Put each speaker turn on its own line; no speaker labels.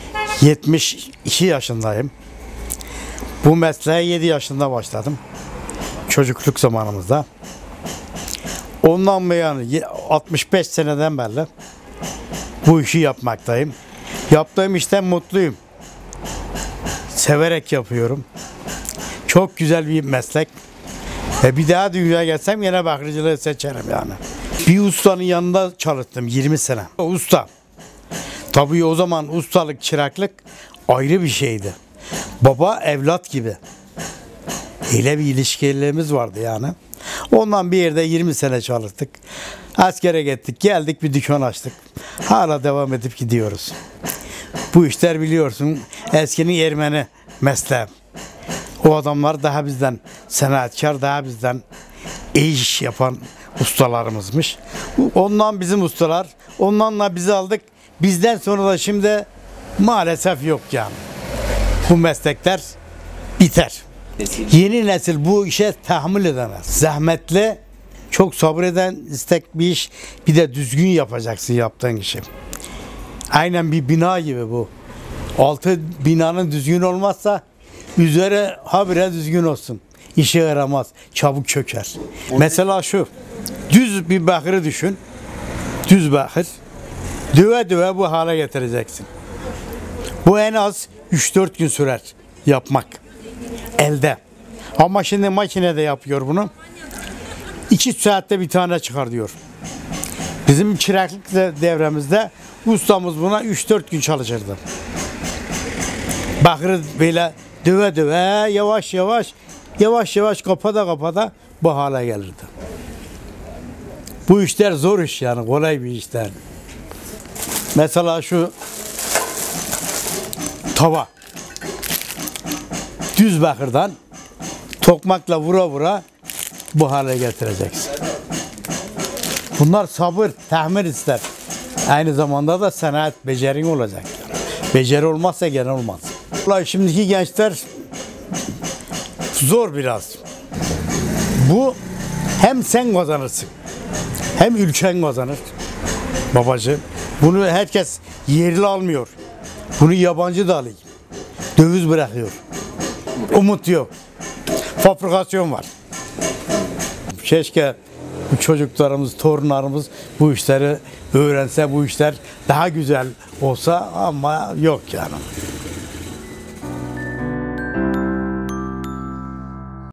72 yaşındayım. Bu mesleğe 7 yaşında başladım. Çocukluk zamanımızda. Ondan beri 65 seneden beri bu işi yapmaktayım. Yaptığım işten mutluyum. Severek yapıyorum. Çok güzel bir meslek. Bir daha dünyaya gelsem yine bakırcılığı seçerim yani. Bir ustanın yanında çalıştım 20 sene. Usta. Tabii o zaman ustalık, çıraklık ayrı bir şeydi. Baba evlat gibi. Öyle bir ilişkilerimiz vardı yani. Ondan bir yerde 20 sene çalıştık. Askere gittik, geldik bir dükkan açtık. Hala devam edip gidiyoruz. Bu işler biliyorsun eskinin Ermeni mesleği. O adamlar daha bizden sanatkar, daha bizden iyi iş yapan ustalarımızmış. Ondan bizim ustalar, ondanla bizi aldık. Bizden sonra da şimdi maalesef yok yani. Bu meslekler biter. Yeni nesil bu işe tahammül edemez. Zahmetli, çok sabreden istek bir iş. Bir de düzgün yapacaksın yaptığın işi. Aynen bir bina gibi bu. Altı binanın düzgün olmazsa üzeri habire düzgün olsun. İşe yaramaz, çabuk çöker. Mesela şu, düz bir bakırı düşün. Düz bakır. Döve döve bu hale getireceksin. Bu en az 3-4 gün sürer yapmak. Elde. Ama şimdi makinede yapıyor bunu. 2 saatte bir tane çıkar diyor. Bizim çıraklık devremizde ustamız buna 3-4 gün çalışırdı. Bakırı böyle döve döve yavaş yavaş kapada bu hale gelirdi. Bu işler zor iş yani, kolay bir işler. Mesela şu tava. Düz bakırdan tokmakla vura bu hale getireceksin. Bunlar sabır, tahmin ister. Aynı zamanda da sanat, becerin olacak. Beceri olmazsa gene olmaz. Şimdiki gençler zor biraz. Bu hem sen kazanırsın, hem ülken kazanır babacığım. Bunu herkes yerli almıyor. Bunu yabancı da alıyor. Döviz bırakıyor. Umut yok. Fabrikasyon var. Keşke bu çocuklarımız, torunlarımız bu işleri öğrense, bu işler daha güzel olsa ama yok yani.